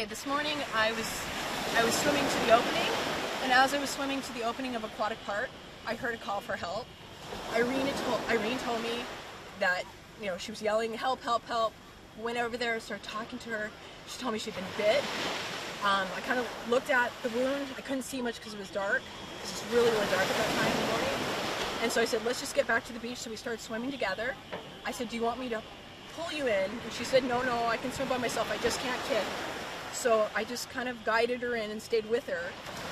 Okay, this morning I was swimming to the opening, and as I was swimming to the opening of Aquatic Park, I heard a call for help. Irene told me that, you know, she was yelling, help, help, help. Went over there, started talking to her. She told me she'd been bit. I kind of looked at the wound. I couldn't see much because it was dark. It was really, really dark at that time in the morning. And so I said, let's just get back to the beach. So we started swimming together. I said, do you want me to pull you in? And she said, no, I can swim by myself. I just can't kick. So I just kind of guided her in and stayed with her.